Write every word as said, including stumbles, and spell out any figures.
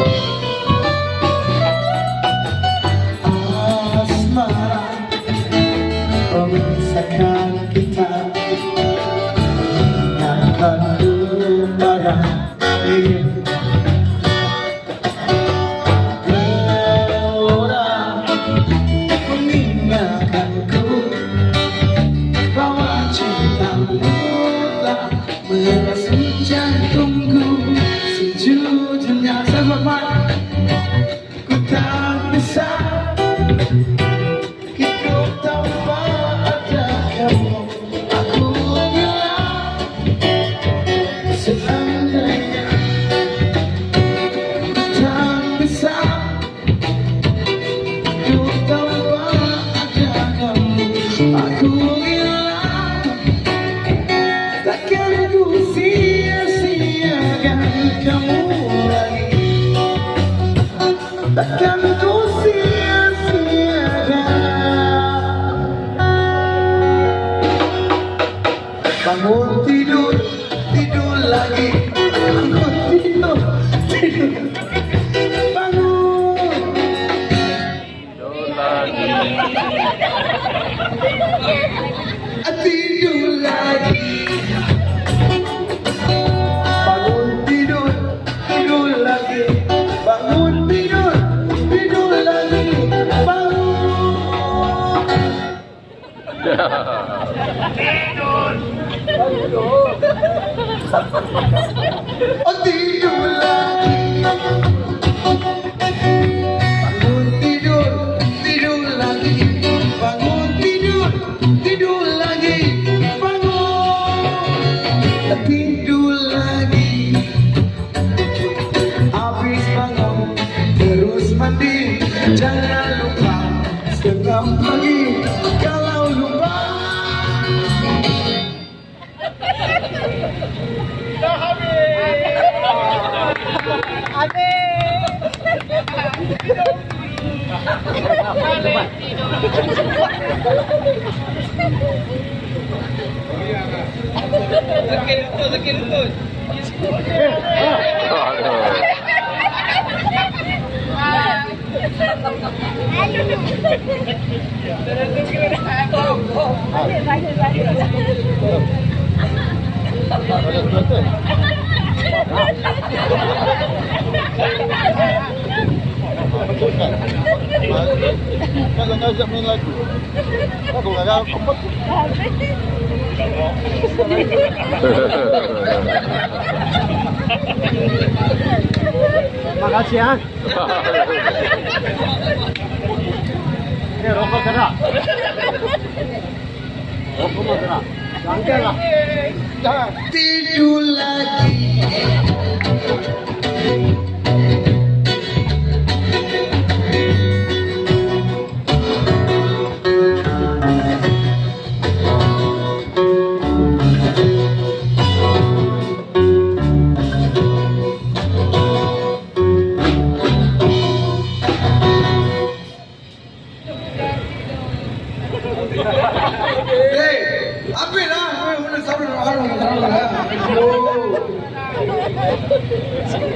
memisahkan kita, ingatkan pada diri. Orang meninggalkanku, bahwa cintamu telah merasuk jantungku. Sejujurnya sebab ku tak bisa hidup tanpa ada kamu. Aku bilang seandainya ku tak bisa hidup tanpa ada kamu. Aku bilang takkan ku sia-siakan kamu lagi. Takkan ku bangun tidur, tidur lagi. Bangun tidur, tidur. Bangun tidur lagi. Tidur lagi. Bangun tidur, tidur lagi. Bangun tidur, tidur lagi. Bangun tidur. Oh, tidur lagi. Bangun tidur, tidur lagi. Bangun tidur, tidur lagi. Bangun tidur lagi. Habis bangun terus mandi. Jangan lupa setengah pagi. Kalau lupa kalau ngajak main lagu, aku nggak ada kompet. Makasih ya. Ini rokok kena. Rokok mau kena. Jangan lah. Jangan. Tidur lagi. Hey, apa lah? Mana sabar orang orang orang.